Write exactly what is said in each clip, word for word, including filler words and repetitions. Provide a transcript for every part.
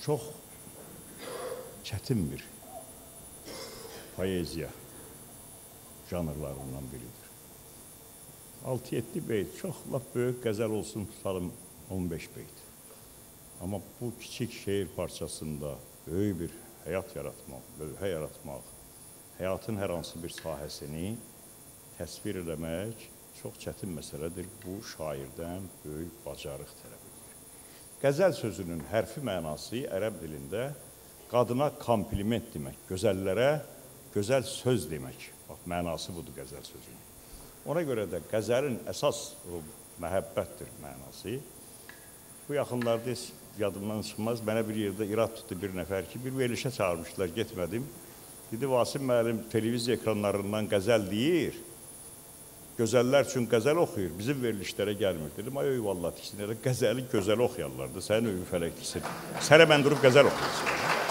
çox çətin bir poeziya janrlarından biridir. altı yeddi beyt, çox lap böyük qəzəl olsun, tutalım on beş beyt. Amma bu kiçik şeir parçasında böyük bir həyat yaratmaq, lövhə yaratmaq, həyatın hər hansı bir sahəsini təsvir eləmək çox çətin məsələdir. Bu, şairdən böyük bacarıq tələb edir. Qəzəl sözünün hərfi mənası ərəb dilində qadına kompliment demək, gözəllərə gözəl söz demək. Bax, mənası budur qəzəl sözünün. Ona görə də qəzəlin əsas məhəbbətdir mənası. Bu yaxınlarda yadımdan çıxmaz, mənə bir yerdə irad tutdu bir nəfər ki, bir verilişə çağırmışlar, getmədim. Dedi, Vasim müəllim televiziya ekranlarından qəzəl deyir, gözəllər üçün qəzəl oxuyur, bizim verilişlərə gəlmir. Dedim, ay eyvallah, tiksinərək qəzəli gözəl oxuyarlardı, sənin öyü fələk tiksin. Sənə mən durub qəzəl oxuyursun.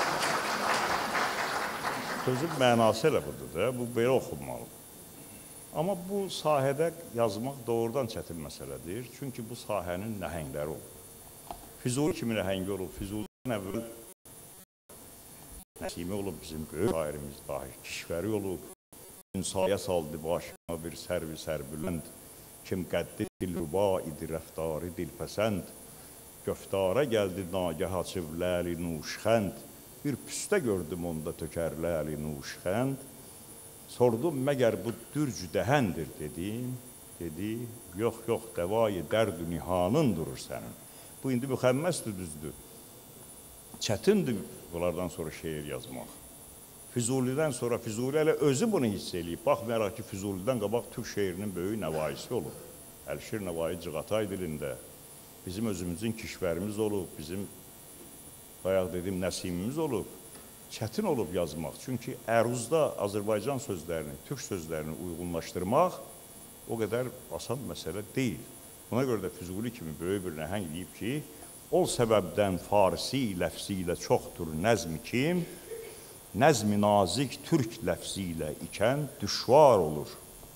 Sözün mənası elə budur da, bu belə oxunmalıdır. Amma bu sahədə yazmaq doğrudan çətin məsələdir. Çünki bu sahənin nəhəngləri olur. Füzuli kimi nəhəngi olub, Füzulidən əvvəl Nəsimi olub, bizim böyük şairimiz dahi kişvəri olub. Ünsaya saldı başıma bir sərvi sərbülənd, kim qəddi dilruba idi, rəftarı dilpəsənd, göftara gəldi nagəh açıb ləli nuşxənd, bir püstə gördüm onda tökər ləli nuşxənd, sordum, məgər bu dürcü dəhəndir dedim, dedi, yox, yox, dəvayı dərd-ü nihanın durur sənin. Bu, indi müxəmməsdir, düzdür. Çətindir bunlardan sonra şeir yazmaq. Füzulidən sonra, Füzuli hələ özü bunu hiss eləyib. Baxmayaraq ki, Füzulidən qabaq Türk şeirinin böyük nəvaisi olub. Əlşir Nəvai Cığatay dilində. Bizim özümüzün kişvərimiz olub, bizim bayaq dedim Nəsimimiz olub. Çətin olub yazmaq. Çünki əruzda Azərbaycan sözlərini, Türk sözlərini uyğunlaşdırmaq o qədər asan məsələ deyil. Buna görə də Füzuli kimi böyük bir nəhəng deyib ki, ol səbəbdən farisi ləfzi ilə çoxdur nəzmi kim, nəzmi nazik türk ləfzi ilə ikən düşvar olur.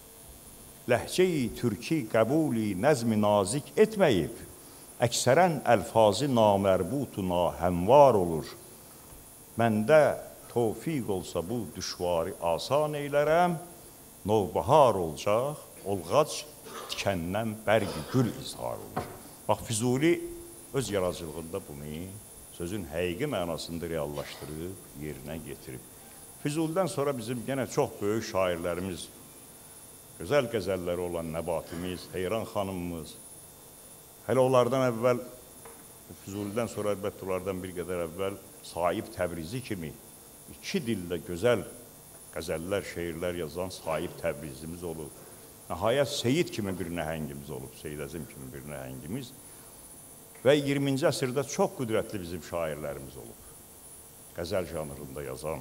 Ləhcə-i türki qəbuli nəzmi nazik etməyib, əksərən əlfazı namərbutu nahəmvar olur. Məndə tövfiq olsa bu düşvarı asan eylərəm, novbahar olacaq, olğac tikəndən bərgi gül izhar olur. Bax, Füzuli öz yaradıcılığında bunu sözün həqiqi mənasında reallaşdırıb, yerinə getirib. Füzulidən sonra bizim yenə çox böyük şairlərimiz, gözəl qəzəlləri olan Nəbatimiz, Heyran xanımımız, hələ onlardan əvvəl, Füzulidən sonra əlbəttə onlardan bir qədər əvvəl Sahib Təbrizi kimi iki dildə gözəl qəzəllər, şeirlər yazan Sahib Təbrizimiz olub. Nəhayət Seyid kimi bir nəhəngimiz olub, Seyyid Əzim kimi bir nəhəngimiz. Və iyirminci əsrdə çox qüdrətli bizim şairlərimiz olub. Qəzəl janrında yazan.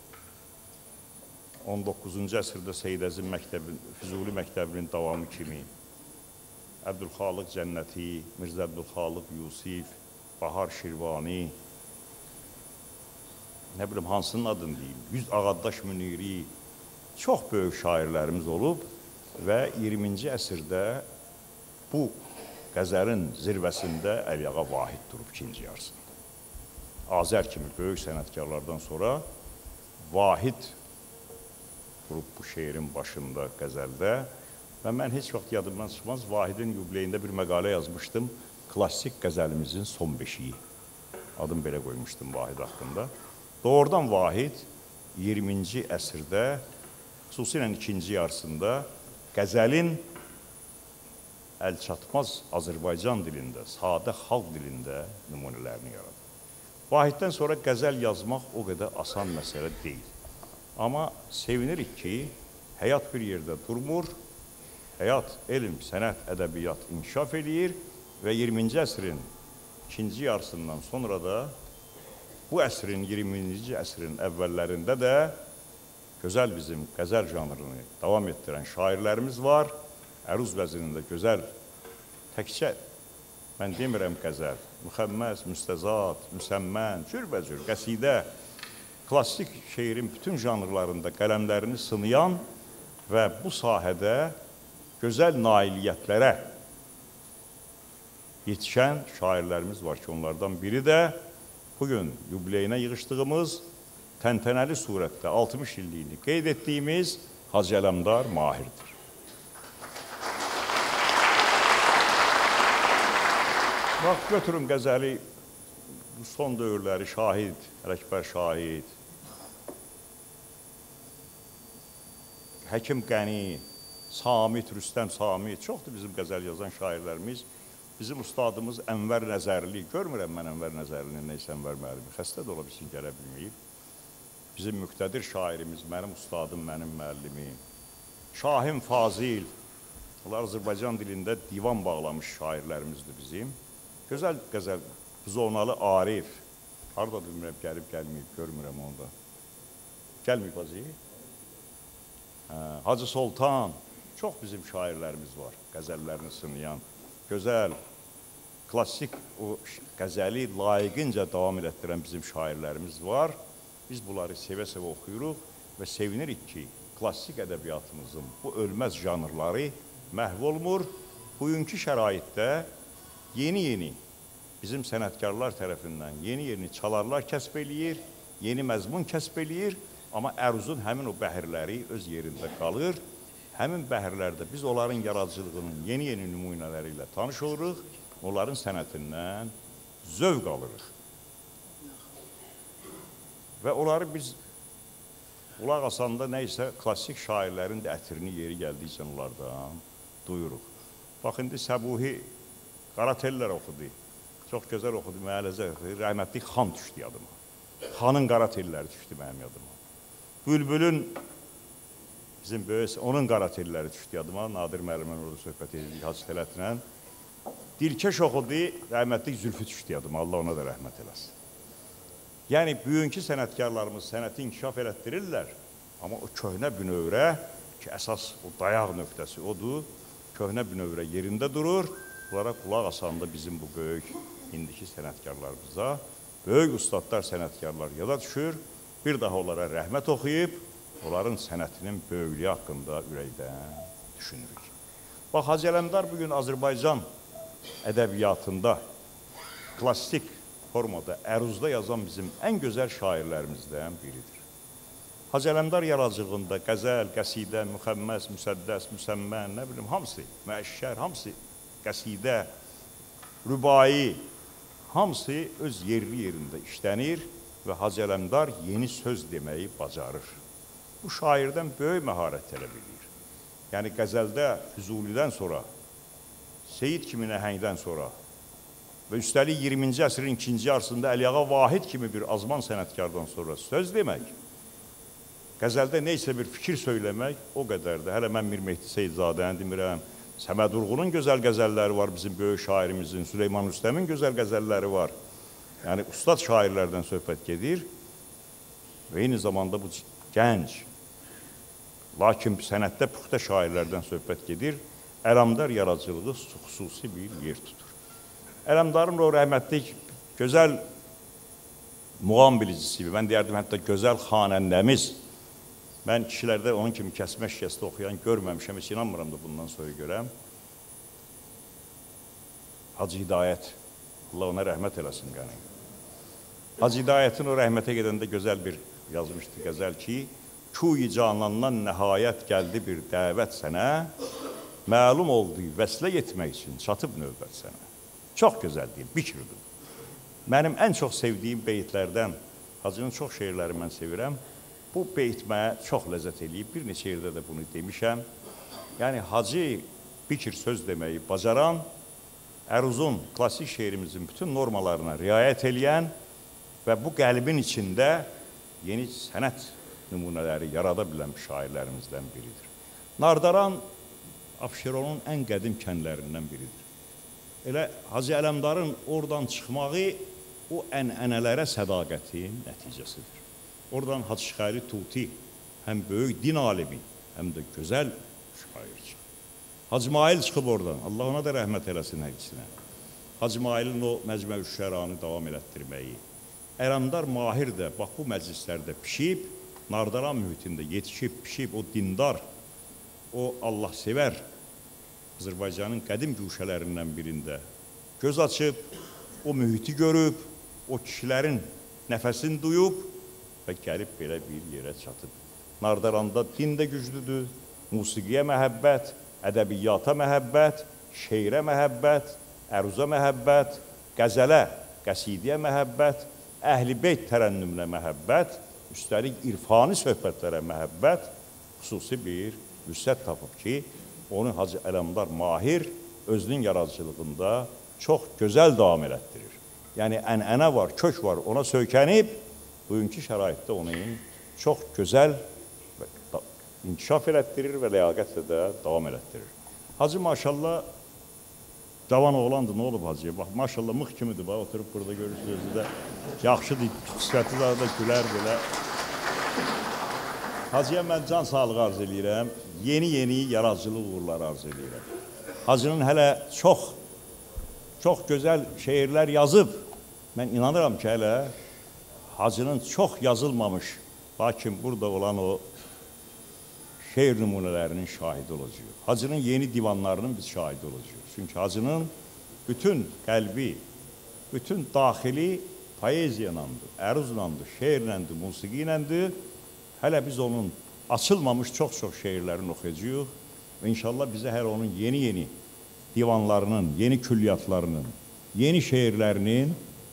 on doqquzuncu əsrdə Seyyid Əzim məktəbi, Füzuli məktəbinin davamı kimi Əbdülxalıq Cənnəti, Mirzə Əbdülxalıq Yusif, Bahar Şirvani, nə bilim, hansının adını deyim, Yüz Ağaddaş Müniri, çox böyük şairlərimiz olub və iyirminci əsrdə bu qəzəlin zirvəsində Əliağa Vahid durub ikinci yarısında. Azər kimi böyük sənətkarlardan sonra Vahid durub bu şeirin başında qəzəldə və mən heç vaxt yadımdan çıxmaz, Vahidin yubileyində bir məqalə yazmışdım, klassik qəzəlimizin son beşiyi. Adım belə qoymuşdum Vahid haqqında. Doğrudan Vahid iyirminci əsrdə, xüsusilə ikinci yarısında qəzəlin əlçatmaz Azərbaycan dilində, sadə xalq dilində nümunələrini yaradır. Vahiddən sonra qəzəl yazmaq o qədər asan məsələ deyil. Amma sevinirik ki, həyat bir yerdə durmur, həyat, elm, sənət, ədəbiyyat inkişaf edir və iyirminci əsrin ikinci yarısından sonra da bu əsrin, iyirminci əsrin əvvəllərində də gözəl bizim qəzəl janrını davam etdirən şairlərimiz var. Əruz vəzinində gözəl, təkcə, mən demirəm qəzəl, müxəmməs, müstəzad, müsəmmən, cürbəcür, qəsidə, klassik şeirin bütün janrlarında qələmlərini sınayan və bu sahədə gözəl nailiyyətlərə yetişən şairlərimiz var ki, onlardan biri də bugün yubileyinə yığışdığımız təntənəli surətdə altmış illiyini qeyd etdiyimiz Hacı Ələmdar Mahirdir. Bax, götürün qəzəli, son dövrləri Şahid, Ələkbər Şahid, Həkim Qəni, Samit, Rüstəm Samit, çoxdur bizim qəzəl yazan şairlərimiz. Bizim ustadımız Ənvər Nəzərli, görmürəm mən Ənvər Nəzərlinin neysə Ənvər müəllimi, xəstə də ola bilsin, gələ bilməyib. Bizim müqtədir şairimiz, mənim ustadım, mənim müəllimim. Şahin Fazil, onlar Azərbaycan dilində divan bağlamış şairlərimizdir bizim. Gözəl qəzəl, Zonalı Arif, harada bilmirəm, gəlib, gəlməyib, görmürəm onda. Gəlməyib Hacı? Hacı Soltan, çox bizim şairlərimiz var, qəzəllərini sınayan. Gözəl, klassik o qəzəli layiqincə davam elətdirən bizim şairlərimiz var. Biz bunları sevə-sevə oxuyuruq və sevinirik ki, klassik ədəbiyyatımızın bu ölməz janrları məhv olmur. Bugünkü şəraitdə yeni-yeni bizim sənətkarlar tərəfindən yeni-yeni çalarlar kəsb eləyir, yeni məzmun kəsb eləyir, amma əruzun həmin o bəhirləri öz yerində qalır. Həmin bəhirlərdə biz onların yaradıcılığının yeni-yeni nümunələri ilə tanış oluruq, onların sənətindən zövq alırıq. Və onları biz qulaq asanda nəysə klassik şairlərin də ətrini yeri gəldiysə onlardan duyuruq. Bax, indi Səbuhi Qaratellər oxudu, çox gözəl oxudu, müəlləzə oxudu, rəhmətli Xan düşdü yadıma. Xanın Qaratelləri düşdü mənim yadıma. Bülbülün bizim böyük, onun Qaratelləri düşdü yadıma, Nadir müəllimlə orada söhbət edirdik Hacı Tələtlə. Dilkeş oxudu, rəhmətli Zülfü düşdü yadıma, Allah ona da rəhmət eləsin. Yəni, bugünkü sənətkarlarımız sənəti inkişaf elətdirirlər, amma o köhnə bünövrə ki, əsas o dayaq nöqtəsi odur, köhnə bünövrə yerində durur, bunlara qulaq asanda bizim bu böyük indiki sənətkarlarımıza, böyük ustadlar, sənətkarlar yada düşür, bir daha onlara rəhmət oxuyub, onların sənətinin böyüklüyü haqqında ürəkdən düşünürük. Bax, Hacı Ələmdar bugün Azərbaycan ədəbiyyatında klassik formada, əruzda yazan bizim ən gözəl şairlərimizdən biridir. Hacı Ələmdar yaradıcılığında qəzəl, qəsidə, müxəmməs, müsəddəs, müsəmmən, nə bilim, hamısı, məəşşər, hamısı qəsidə, rübai, hamısı öz yerli yerində işlənir və Hacı Ələmdar yeni söz deməyi bacarır. Bu şairdən böyük məharət tələb edir. Yəni, qəzəldə Füzulidən sonra, Seyid kimi nəhəngdən sonra və üstəlik iyirminci əsrin ikinci yarısında Əliağa Vahid kimi bir azman sənətkardan sonra söz demək, qəzəldə neysə bir fikir söyləmək o qədərdir. Hələ mən Mir Mehdi Seyidzadəni demirəm, Səməd Urğunun gözəl qəzəlləri var, bizim böyük şairimizin, Süleyman Rüstəmin gözəl qəzəlləri var. Yəni, ustad şairlərdən söhbət gedir və eyni zamanda bu gənc, lakin sənətdə puxta şairlərdən söhbət gedir, Ələmdar yaradıcılığı xüsusi bir yer tutur. Ələmdarın o rəhmətlik gözəl muğam bilicisi, mən deyərdim hətta gözəl xanəndəmiz, mən kişilərdə onun kimi kəsmə şikəstə oxuyan görməmişəm, heç inanmıram da bundan sonra görəm. Hacı Hidayət, Allah ona rəhmət eləsin qəni. Hacı Hidayətin o rəhmətə gedəndə gözəl bir yazmışdı qəzəl ki, Kuy-i canandan nəhayət gəldi bir dəvət sənə, məlum oldu vəslə getmək üçün çatıb növbət sənə. Çox gözəl deyil, bikirdir. Mənim ən çox sevdiyim beytlərdən, Hacının çox şeirləri mən sevirəm, bu beyt mənə çox ləzzət eləyib, bir neçə yerdə də bunu demişəm. Yəni, Hacı bikir söz deməyi bacaran, əruzun, klassik şeirimizin bütün normalarına riayət eləyən və bu qəlbin içində yeni sənət nümunələri yarada bilən şairlərimizdən biridir. Nardaran Abşeronun ən qədim kənlərindən biridir. Elə Hacı Ələmdarın oradan çıxmağı o ənənələrə sədaqətin nəticəsidir. Oradan Hacı Şixəli Tuti həm böyük din alimi, həm də gözəl şair çıxır. Hacı Mail çıxıb oradan, Allah ona da rəhmət eləsin hər ikisinə. Hacı Mailin o Məcmə-ü Şəranı davam elətdirməyi. Ələmdar Mahir də bax bu məclislərdə pişib, Nardaran mühitində yetişib, pişib, o dindar, o Allah sevər, Azərbaycanın qədim güşələrindən birində göz açıb, o mühiti görüb, o kişilərin nəfəsini duyub və gəlib belə bir yerə çatıb. Nardaranda din də güclüdür, musiqiyə məhəbbət, ədəbiyyata məhəbbət, şeirə məhəbbət, əruza məhəbbət, qəzələ, qəsidiyə məhəbbət, əhl-i beyt tərənnümünə məhəbbət, üstəlik irfani söhbətlərə məhəbbət, xüsusi bir vüsət tapıb ki, onu Hacı Ələmdar Mahir özünün yaradıcılığında çox gözəl davam elətdirir. Yəni, ənənə var, kök var, ona söykənib, bugünkü şəraitdə onun çox gözəl inkişaf elətdirir və ləyaqətlə də davam elətdirir. Hacı maşallah cavan oğlandır, nə olub Hacıya? Bax, maşallah mıx kimidir, bax, oturub burada görürsünüz, özü də yaxşıdır, sifəti də da gülər belə. Hacıya mən can sağlığı arz edirəm, yeni-yeni yaradıcılıq uğurları arz edirəm. Hacının hələ çox, çox gözəl şeirlər yazıb. Mən inanıram ki, hələ Hacının çox yazılmamış, lakin burada olan o şeir nümunələrinin şahidi olacaq. Hacının yeni divanlarının biz şahidi olacaq. Çünki Hacının bütün qəlbi, bütün daxili poeziyanandır, əruzlandır, şeirləndir, musiqiyələndir. Hələ biz onun açılmamış çox-çox şeirlərini oxuyacaq və inşallah bizə hər onun yeni-yeni divanlarının, yeni külliyatlarının, yeni şeirlərinin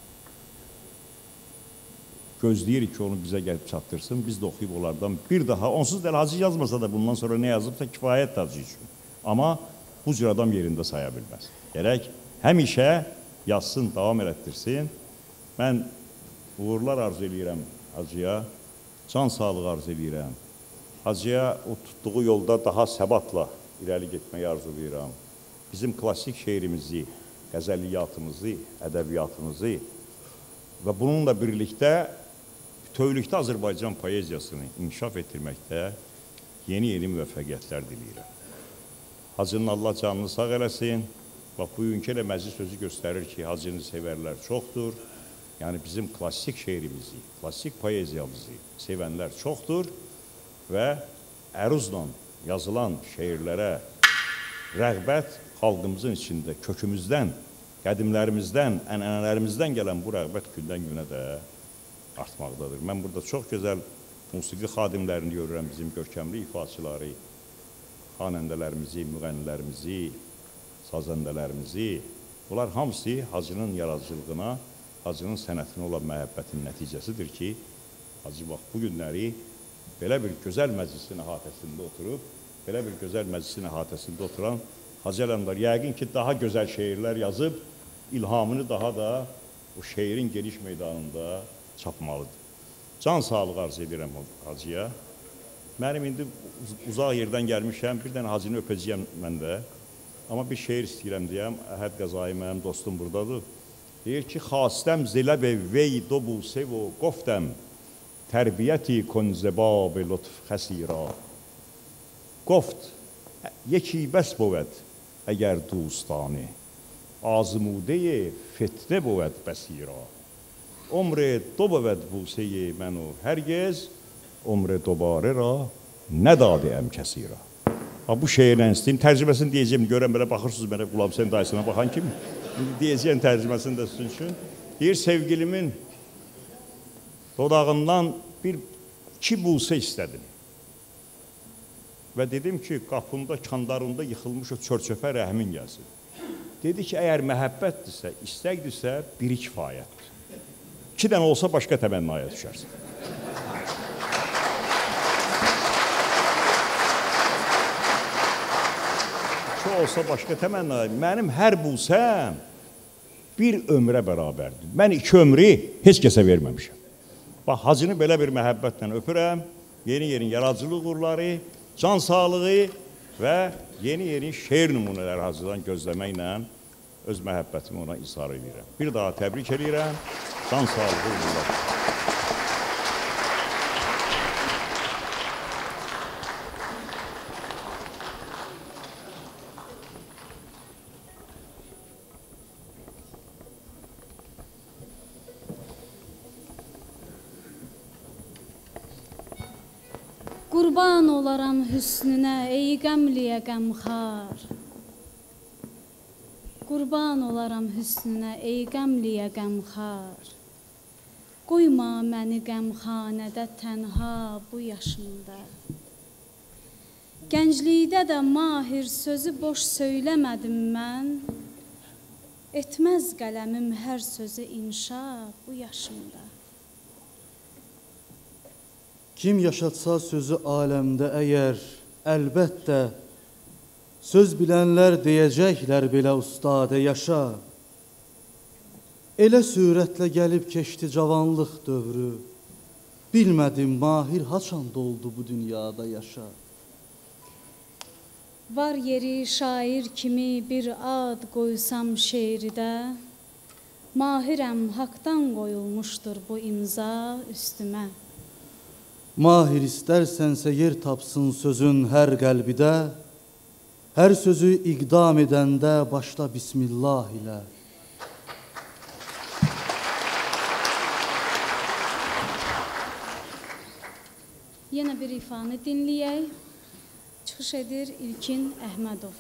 gözləyirik ki, onu bizə gəlib çatdırsın. Biz də oxuyub onlardan bir daha, onsuz da Hacı yazmasa da bundan sonra nə yazıbsa kifayət Hacı üçün. Amma bu cür adam yerində saya bilməz. Gərək həmişə yazsın, davam elətdirsin. Mən uğurlar arzu edirəm Hacıya, can sağlığı arzu edirəm. Hacıya o tutduğu yolda daha səbatla irəli getməyi arzu edirəm. Bizim klassik şeirimizi, qəzəliyyatımızı, ədəbiyyatımızı və bununla birlikdə bütövlükdə Azərbaycan poeziyasını inkişaf etdirməkdə yeni-yeni müvəffəqiyyətlər diləyirəm. Hacının Allah canını sağ eləsin. Bax, bugünkü elə məclis sözü göstərir ki, Hacını sevərlər çoxdur. Yəni, bizim klassik şeirimizi, klassik poeziyamızı sevənlər çoxdur və əruzla yazılan şeirlərə rəğbət xalqımızın içində, kökümüzdən, qədimlərimizdən, ənənələrimizdən gələn bu rəğbət gündən günə də artmaqdadır. Mən burada çox gözəl musiqi xadimlərini görürəm, bizim görkəmli ifaçıları, xanəndələrimizi, müğənnilərimizi, sazəndələrimizi. Bunlar hamısı Hacının yaradıcılığına, Hacının sənətinə olan məhəbbətin nəticəsidir ki, Hacı bax, bu günləri belə bir gözəl məclisin əhatəsində oturub, belə bir gözəl məclisin əhatəsində oturan Hacı Ələmdar yəqin ki, daha gözəl şeirlər yazıb, ilhamını daha da o şeirin geniş meydanında çapmalıdır. Can sağlığı arz edirəm Hacıya. Mənim indi uzaq yerdən gəlmişəm, bir dənə Hacını öpəcəyəm mən də. Amma bir şeir istəyirəm deyəm, Əhəd Qəzai mənim dostum buradadır. Deyir ki, xastəm ziləb-i vey dobu sevo qoftəm, tərbiyyəti konzebab-i lütf xəsira. Qoft, yeki bəs bovad, əgər dustani, azmude-i fitne bovad bəsira. Umr do bovad buseyi mənü hərgez, umr dobarə ra nədadiyəm kəsira. Bu şeirlə istəyim, tərcüməsini deyəcəyim, görəm belə baxırsınız, mənə Qulab Hüseyn dayısına baxan kimi. Deyəcəyim tərcüməsini də sizin üçün. Deyir, sevgilimin dodağından bir iki busə istədim. Və dedim ki, qapında, kandarında yıxılmış o çör-çöpə rəhmin gəlsin. Dedi ki, əgər məhəbbətdirsə, istəkdirsə, biri kifayətdir. İki dənə olsa başqa təmənnaya düşərsin. Şu olsa başqa təmənnaya, mənim hər busəm bir ömrə bərabərdir. Mən iki ömrü heç kəsə verməmişəm. Bax, Hacını belə bir məhəbbətlə öpürəm, yeni-yeni yaradıcılıq uğurları, can sağlığı və yeni-yeni şeir nümunələri Hacıdan gözləməklə öz məhəbbətimi ona izhar edirəm. Bir daha təbrik edirəm, can sağlığı uğurlar. Qurban olaram hüsnünə, ey qəmliyə qəmxar. Qurban olaram hüsnünə, ey qəmliyə qəmxar. qoyma məni qəmxanədə tənha bu yaşımda. Gənclikdə də mahir sözü boş söyləmədim mən, etməz qələmim hər sözü inşa bu yaşımda. Kim yaşatsa sözü aləmdə əgər, əlbəttə, söz bilənlər deyəcəklər belə ustadə yaşa. Elə sürətlə gəlib keçdi cavanlıq dövrü, bilmədim mahir haçan doldu bu dünyada yaşa. Var yeri şair kimi bir ad qoysam şeirdə, mahirəm haqdan qoyulmuşdur bu imza üstümə. Mahir istərsənsə yer tapsın sözün hər qəlbidə, hər sözü iqdam edəndə başla Bismillah ilə. Yenə bir ifanı dinləyək. Çıxış edir İlkin Əhmədov.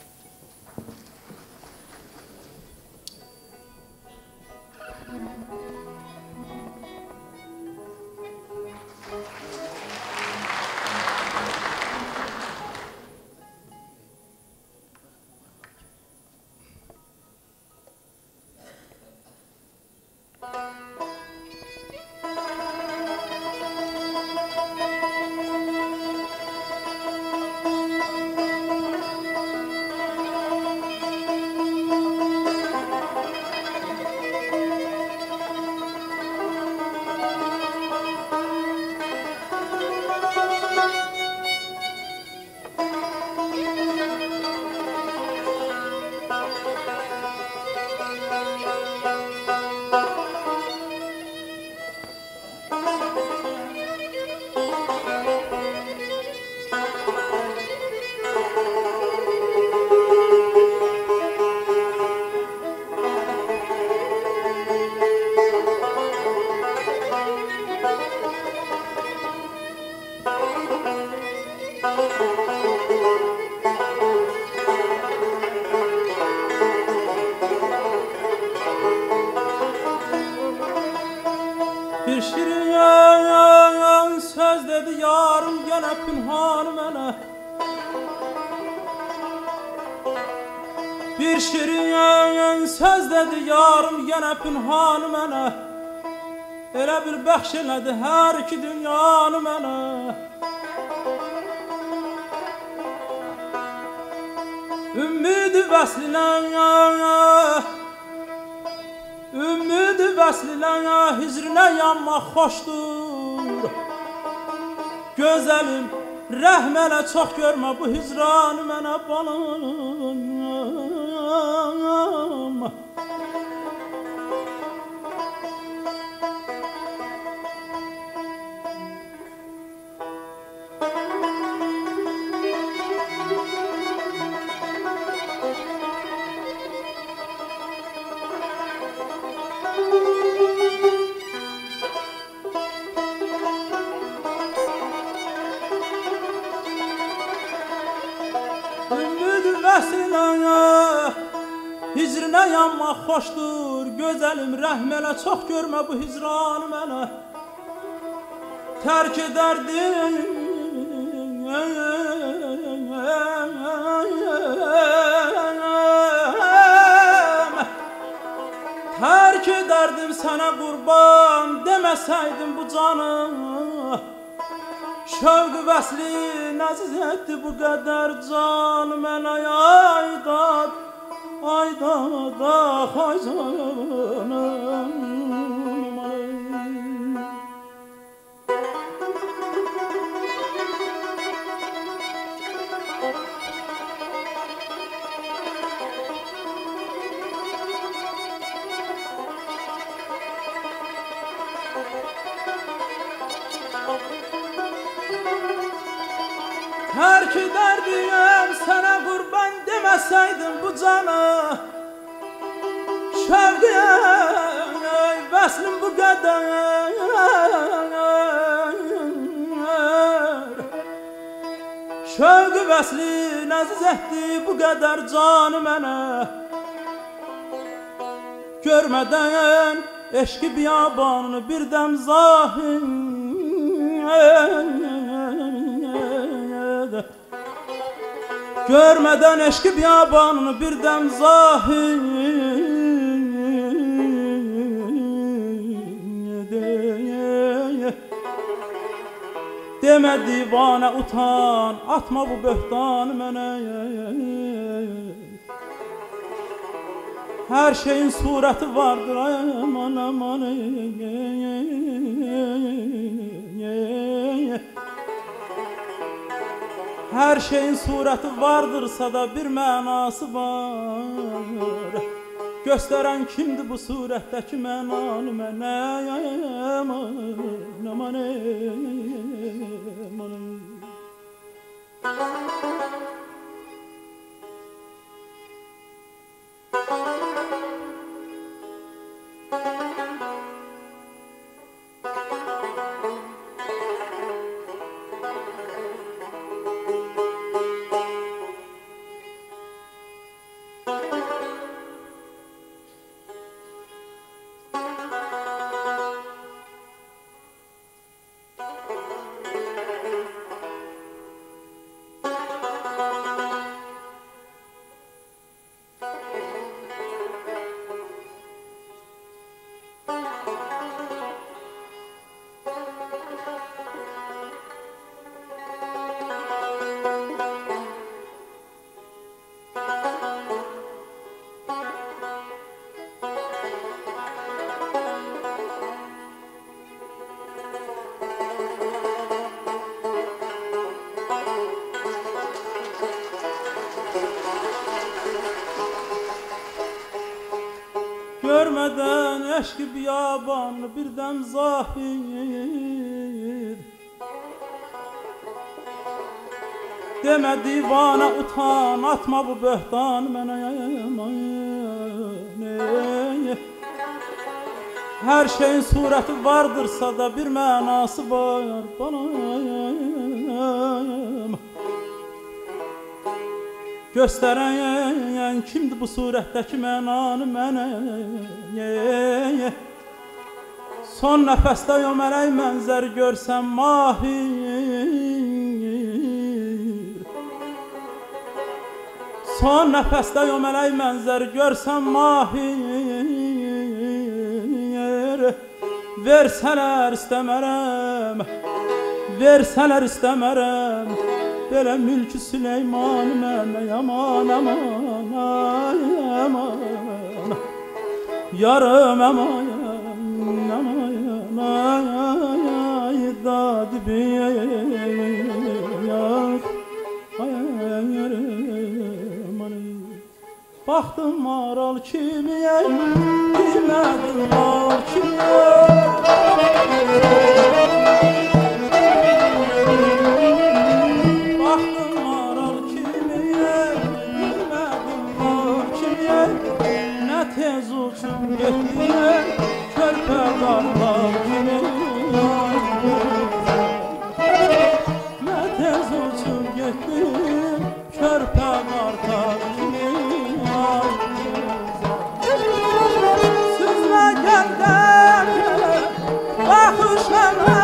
Bir şirin söz dedi yarım gene pünhan mənə. Bir şirin söz dedi yarım gene pünhan mənə. Elə bir bəxş elədi hər iki dünyanı mənə. Ümmidi vəslinə, ümmidi vəslinə, hicrinə yanmaq xoşdur. Gözəlim, rəhm elə çox görmə bu hicranı mənə balım. Hicrinə yanmaq xoşdur, gözəlim, rəhm elə çox görmə bu hicranı mənə. Tərk edərdim, tərk edərdim sənə qurban, deməsəydim bu canı. Şövq-ü vəsli nəziz etdi bu qədər can mənə, aydad, aydad, ay canım. Tərk edərdim sənə qurban, deməsəydim bu canı. Şövqü vəslim bu qədər, şövqü vəsli nəziz etdi bu qədər canı mənə. Görmədən eşki biyabanını bir dem zahid görmeden eşki biyabanını bir dem zahid deme divane utan atma bu böhtanı mənə her şeyin sureti vardır aman aman her şeyin sureti vardırsa da bir mənası var gösteren kimdi bu suretteki mənanı mənə aman aman aman görmeden eşki biyabanını bir dem zahid deme divane utan atma bu böhtanı mənə her şeyin sureti vardırsa da bir mənası var bana gösteren kimdi bu suretteki mənanı mənə son nəfəsdə yömələk mənzər görsəm mahir son nəfəsdə yömələk mənzər görsəm mahir versələr istəmərəm versələr istəmərəm belə mülkü Süleyman mənə yaman aman ay aman yarım aman aman ay ay dadi biyak ay yarım baxdım maral kimiyə bilmədim var kimiyə tez uçup gittiler körpe karlar gibi ne tez uçup gittiler körpe karlar gibi süzme gelden bakışlama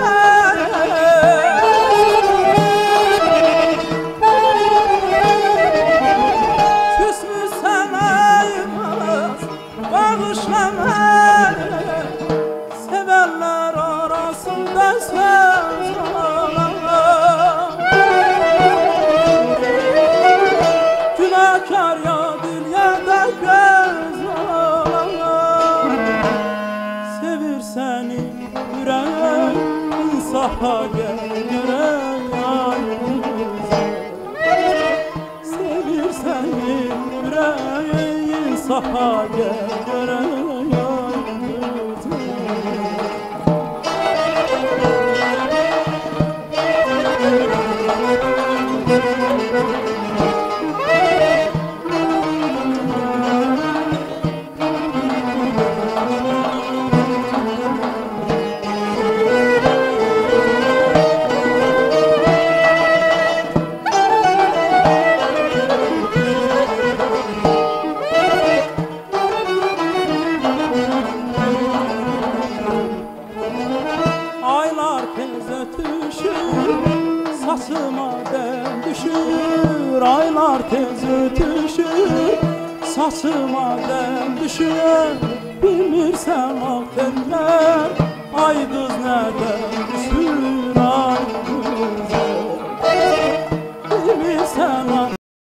sevenler arasında söz günahkar ya dünyada göz sevir seni yüreğe insafa gel sevir seni yüreğe insafa gel ötüşür, saçıma dem düşür. Aylar tez ötüşür, saçıma dem düşür. Bilmirsən o tellər, ay qız nədən düşür.